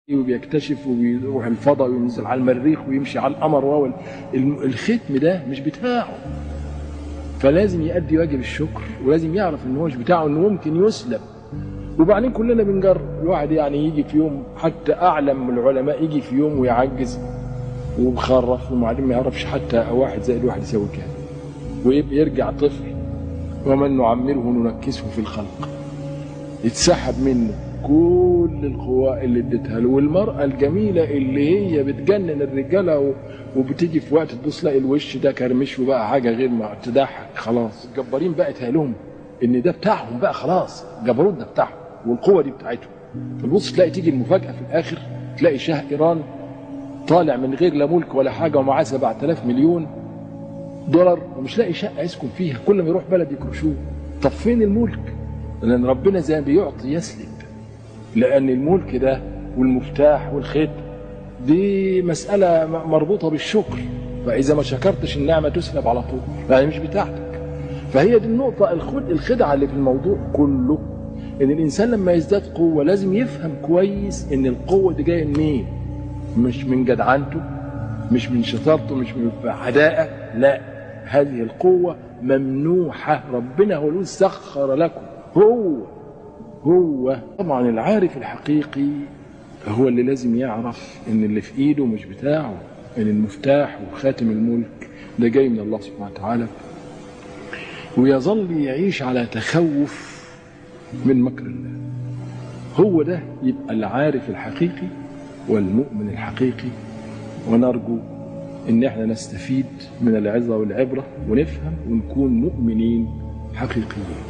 وبيكتشف وبيروح الفضاء وينزل على المريخ ويمشي على القمر. الختم ده مش بتاعه، فلازم يؤدي واجب الشكر، ولازم يعرف ان هو مش بتاعه، انه ممكن يسلب. وبعدين كلنا بنجرب. الواحد يعني يجي في يوم، حتى اعلم من العلماء يجي في يوم ويعجز ومخرف وبعدين ما يعرفش حتى 1 زائد 1 يساوي كام، ويبقى يرجع طفل. ومن نعمره ننكسه في الخلق، يتسحب منه كل القوى اللي اديتها له. والمرأة الجميلة اللي هي بتجنن الرجالة وبتيجي في وقت تبص تلاقي الوش ده كرمش وبقى حاجة غير ما تضحك. خلاص الجبارين بقى اتهالهم ان ده بتاعهم بقى، خلاص الجبروت ده بتاعهم والقوة دي بتاعتهم. تبص تلاقي تيجي المفاجأة في الآخر، تلاقي شاه إيران طالع من غير لا ملك ولا حاجة ومعاه 7000 مليون دولار ومش لاقي شقة يسكن فيها، كل ما يروح بلد يكرشوه. طب فين الملك؟ لأن ربنا زي ما بيعطي يسلب، لأن الملك ده والمفتاح والختم دي مسألة مربوطة بالشكر، فإذا ما شكرتش النعمة تسلب على طول، يعني مش بتاعتك. فهي دي النقطة، الخدعة اللي في الموضوع كله، إن الإنسان لما يزداد قوة لازم يفهم كويس إن القوة دي جاية منين؟ مش من جدعنته، مش من شطارته، مش من عداءه، لا، هذه القوة ممنوحة. ربنا هو اللي سخر لكم. هو طبعا العارف الحقيقي هو اللي لازم يعرف ان اللي في ايده مش بتاعه، ان المفتاح وخاتم الملك ده جاي من الله سبحانه وتعالى، ويظل يعيش على تخوف من مكر الله. هو ده يبقى العارف الحقيقي والمؤمن الحقيقي. ونرجو ان احنا نستفيد من العظة والعبرة ونفهم ونكون مؤمنين حقيقيين.